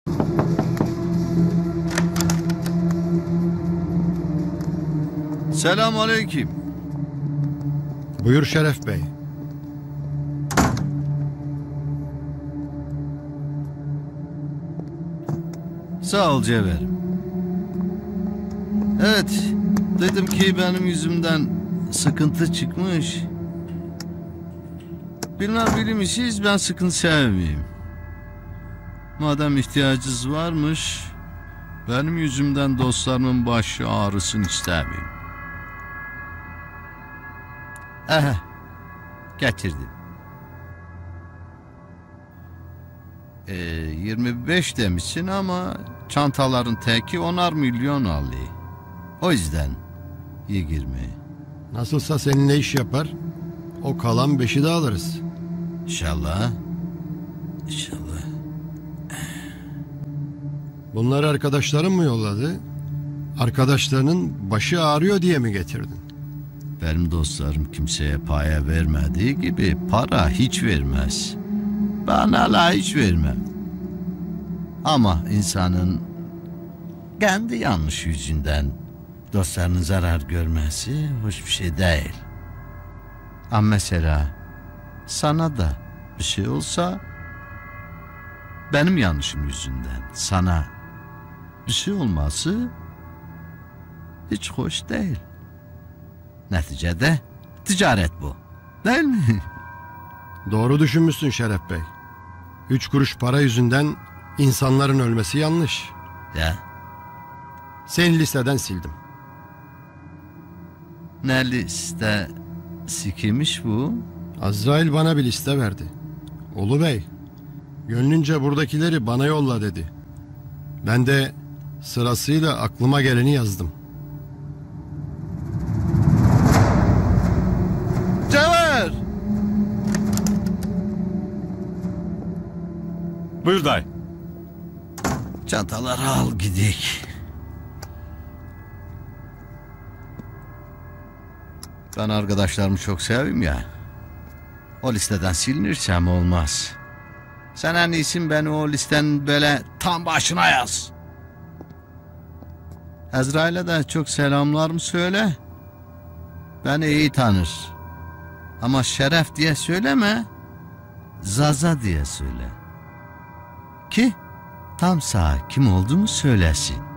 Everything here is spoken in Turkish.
Selamünaleyküm. Buyur Şeref Bey. Sağ ol Cevherim. Evet, dedim ki benim yüzümden sıkıntı çıkmış. Bilmişiz, ben sıkıntı sevmeyeyim. Madem ihtiyacınız varmış, benim yüzümden dostlarımın başı ağrısın istemeyeyim. Getirdim. 25 demişsin ama çantaların teki 10'ar milyon alıyor. O yüzden 20. Nasılsa seninle iş yapar. O kalan 5'i de alırız. İnşallah. İnşallah. Bunları arkadaşların mı yolladı? Arkadaşlarının başı ağrıyor diye mi getirdin? Benim dostlarım kimseye paya vermediği gibi para hiç vermez. Bana la hiç vermem. Ama insanın kendi yanlış yüzünden dostlarının zarar görmesi hoş bir şey değil. Ama mesela sana da bir şey olsa benim yanlışım yüzünden sana bir şey olması hiç hoş değil. Neticede ticaret bu. Değil mi? Doğru düşünmüşsün Şeref Bey. 3 kuruş para yüzünden insanların ölmesi yanlış. Ya. Seni listeden sildim. Ne liste sikimiş bu? Azrail bana bir liste verdi. Ulu Bey, gönlünce buradakileri bana yolla dedi. Ben de sırasıyla aklıma geleni yazdım. Cevher! Buyur dayı. Çantaları al gidik. Ben arkadaşlarımı çok sevim ya. O listeden silinirsem olmaz. Sen en iyisi beni o listenin böyle tam başına yaz. Ezrail'e de çok selamlarımı söyle. Beni iyi tanır. Ama Şeref diye söyleme. Zaza diye söyle. Ki tam sağ kim olduğumu söylesin.